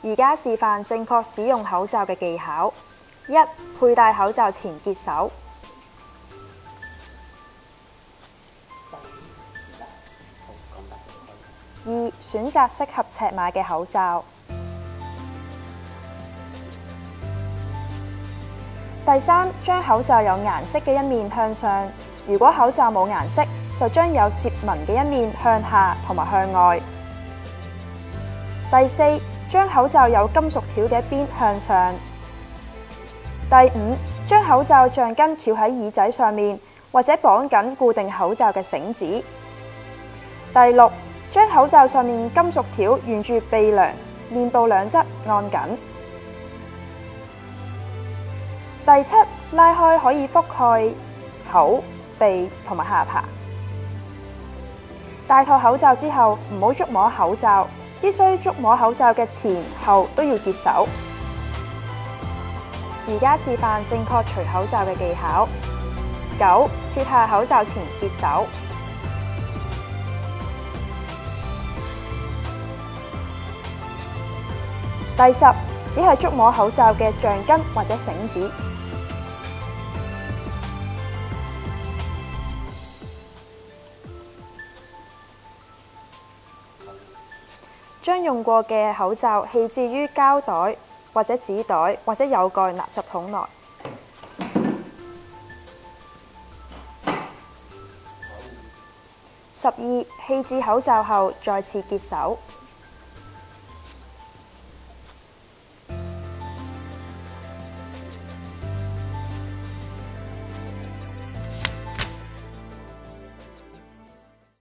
而家示範正確使用口罩嘅技巧。1. 佩戴口罩前潔手。2. 選擇適合尺碼嘅口罩。第3，將口罩有顏色嘅一面向上，如果口罩冇顏色，就將有接紋嘅一面向下同埋向外。第4，將口罩有金屬條嘅一邊向上。第5，將口罩橡筋翹喺耳仔上面，或者綁緊固定口罩嘅繩子。第6，將口罩上面金屬條沿住鼻梁、面部兩側按緊。第7，拉開可以覆蓋口、鼻同埋下巴。戴套口罩之後，唔好觸摸口罩，必須觸摸口罩嘅前後都要潔手。而家示範正確除口罩嘅技巧。9. 脫下口罩前潔手。第10，只係觸摸口罩嘅橡筋或者繩子。將用過嘅口罩棄置於膠袋或者紙袋或者有蓋垃圾桶內。12. 棄置口罩後再次潔手。